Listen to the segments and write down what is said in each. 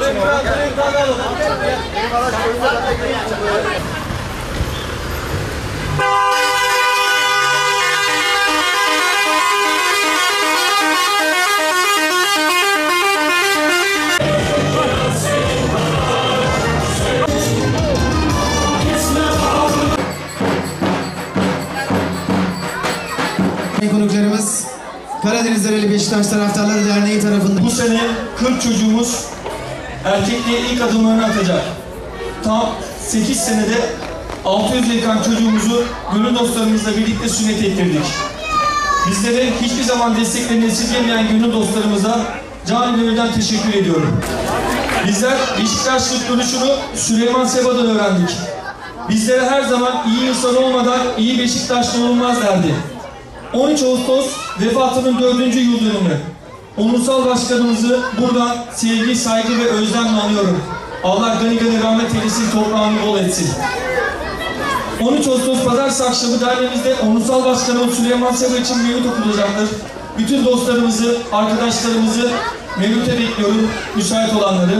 Konuklarımız Karadeniz Dereli Beşiktaş Taraftarları Derneği tarafından bu sene 40 çocuğumuz erkekliğe ilk adımlarını atacak. Tam 8 senede 600'e yakın çocuğumuzu gönül dostlarımızla birlikte sünnet ettirdik. Bizlere hiçbir zaman desteklerini esirgemeyen gönül dostlarımıza canı gönülden teşekkür ediyorum. Bizler Beşiktaşlık duruşunu Süleyman Seba'dan öğrendik. Bizlere her zaman iyi insan olmadan iyi Beşiktaşlı olmaz derdi. 13 Ağustos vefatının 4. yıl dönümü. Onursal başkanımızı buradan sevgi, saygı ve özlemle anıyorum. Allah gani gani rahmet eylesin, toprağını bol etsin. 13 Ağustos Pazartesi akşamı derneğimizde onursal başkanımız Süleyman Seba için mevlüt okulacaktır. Bütün dostlarımızı, arkadaşlarımızı mevlüte bekliyorum, müsait olanları.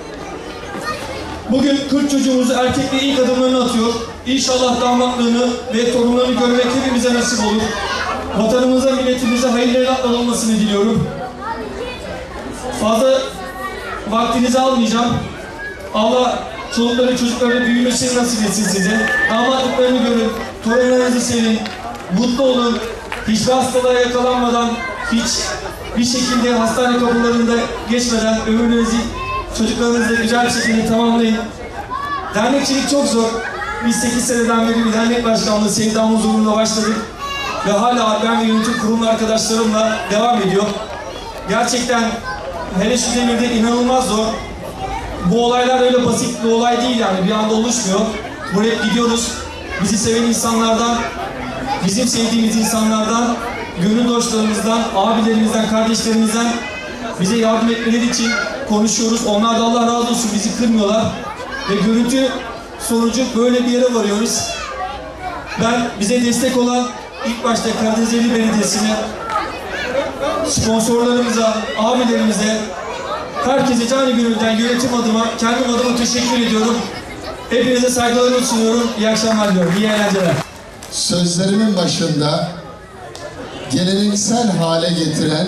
Bugün 40 çocuğumuzu erkekle ilk adımlarını atıyor. İnşallah damatlığını ve torunlarını görmek hepimize nasip olur. Vatanımıza, milletimize hayırlı evlatlar olmasını diliyorum. Fazla vaktinizi almayacağım. Allah çocukların çocuklarının büyümesini nasip etsin size. Damatlıklarını görün, torunlarınızı sevin, mutlu olun. Hiçbir hastalığa yakalanmadan, hiçbir şekilde hastane kapılarında geçmeden ömrünüzü çocuklarınızla güzel bir şekilde tamamlayın. Dernekçilik çok zor. Biz 8 seneden beri bir dernek başkanlığı sevdamız uğruna başladık. Ve hala ben ve yönetim kurulu arkadaşlarımla devam ediyor. Gerçekten hele şu devirde inanılmaz zor. Bu olaylar öyle basit bir olay değil yani, bir anda oluşmuyor. Buraya gidiyoruz, bizi seven insanlardan, bizim sevdiğimiz insanlardan, gönül dostlarımızdan, abilerimizden, kardeşlerimizden bize yardım etmeleri için konuşuyoruz. Onlar da Allah razı olsun, bizi kırmıyorlar. Ve görüntü sonucu böyle bir yere varıyoruz. Ben bize destek olan ilk başta Karadeniz Belediyesi'ne, sponsorlarımıza, abilerimize, herkese canı gönülden yönetim adıma, kendim adıma teşekkür ediyorum. Hepinize saygılarımı sunuyorum. İyi akşamlar diliyorum. İyi eğlenceler. Sözlerimin başında geleneksel hale getiren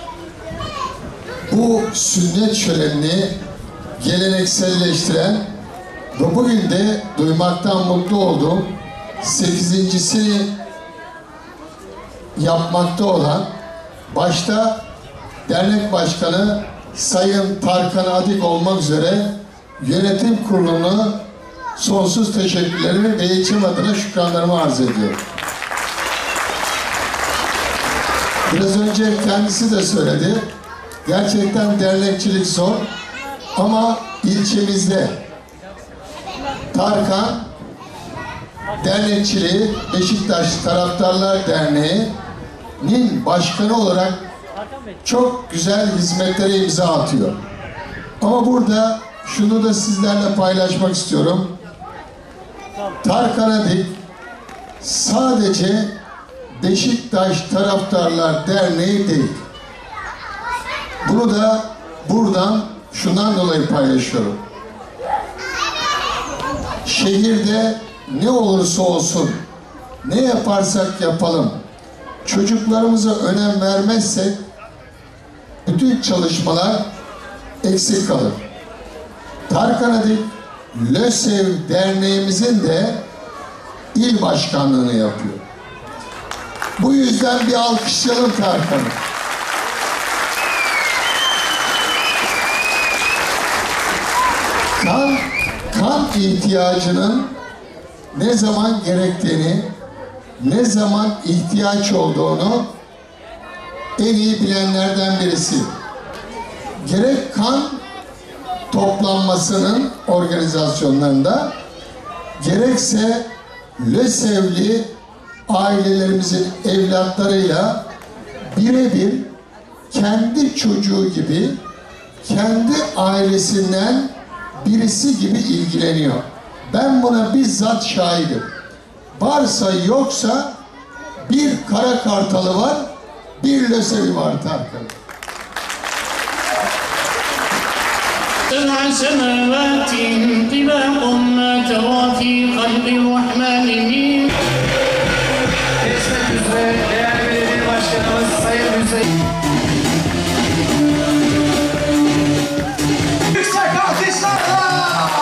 bu sünnet şölenini gelenekselleştiren ve bugün de duymaktan mutlu olduğum 8.'sini yapmakta olan başta dernek başkanı Sayın Tarkan Adik olmak üzere yönetim kurulunu sonsuz teşekkürlerimi ve eğitim adına şükranlarımı arz ediyorum. Biraz önce kendisi de söyledi. Gerçekten dernekçilik zor ama ilçemizde Tarkan Dernekçiliği Beşiktaş Taraftarlar Derneği'nin başkanı olarak çok güzel hizmetlere imza atıyor. Ama burada şunu da sizlerle paylaşmak istiyorum. Tarkan Adik sadece Beşiktaş Taraftarlar Derneği değil. Bunu da buradan şundan dolayı paylaşıyorum. Şehirde ne olursa olsun, ne yaparsak yapalım, çocuklarımıza önem vermezsek bütün çalışmalar eksik kalır. Tarkan Adik, LÖSEV Derneğimizin de il başkanlığını yapıyor. Bu yüzden bir alkışlayalım Tarkan'ı. Kan ihtiyacının ne zaman gerektiğini, ne zaman ihtiyaç olduğunu en iyi bilenlerden birisi. Gerek kan toplanmasının organizasyonlarında, gerekse LÖSEV'li ailelerimizin evlatlarıyla birebir kendi çocuğu gibi, kendi ailesinden birisi gibi ilgileniyor. Ben buna bizzat şahidim. Varsa yoksa bir kara kartalı var, bir LÖSEV'i var Tarkan. سبع سماوات طباق ما ترى في خلق الرحمن من Geçmek üzere değerli belediye başkanımız Sayın Hüseyin. Yüksek alkışlarla!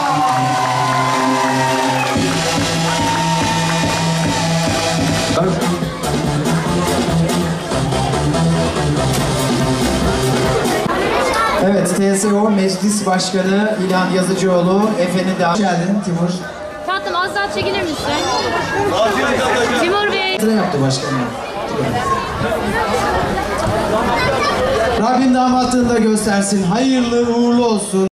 Evet, TSO Meclis Başkanı İlhan Yazıcıoğlu, efendim de hoş geldin Timur. Tatlım az daha çekilir misin? Timur Bey. Ne yaptı başkanım? Rabbim damatlığını da göstersin. Hayırlı uğurlu olsun.